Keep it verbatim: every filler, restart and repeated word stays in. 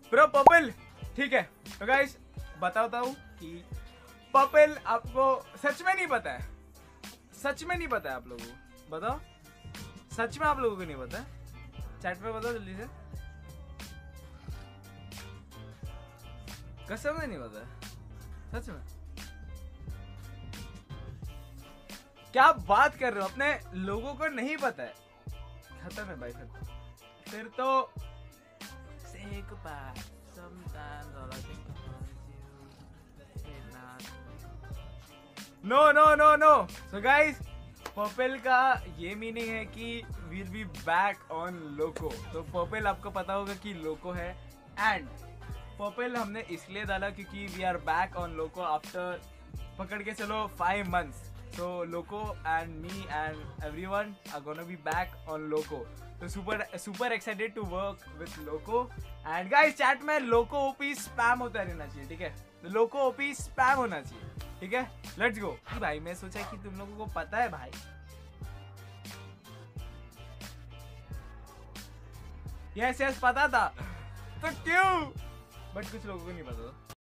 Bro purple, ठीक है। तो गाइस बताता हूँ कि पर्पल आपको सच में नहीं पता है, सच में नहीं पता है आप लोगों को, बताओ सच में आप लोगों को नहीं पता है? चैट पे बताओ जल्दी से, कसम में नहीं पता है, सच में? क्या बात कर रहे हो, अपने लोगों को नहीं पता है? खत्म है भाई। फिर फिर तो एक बार no no no no. So guys purple का ये मीनिंग है कि we'll be back on Loco. तो पर्पल आपको पता होगा कि लोको है, एंड पर्पल हमने इसलिए डाला क्योंकि we are back on Loco after पकड़ के चलो five months. So Loco and me and everyone are gonna be back on Loco. So super super excited to work with Loco. And guys chat में Loco O P spam होता रहना चाहिए, ठीक है? Loco O P spam होना चाहिए, ठीक है? Let's go. भाई मैं सोचा कि तुम लोगों को पता है भाई। यस यस पता था, तो क्यों? बट कुछ लोगों को नहीं पता था।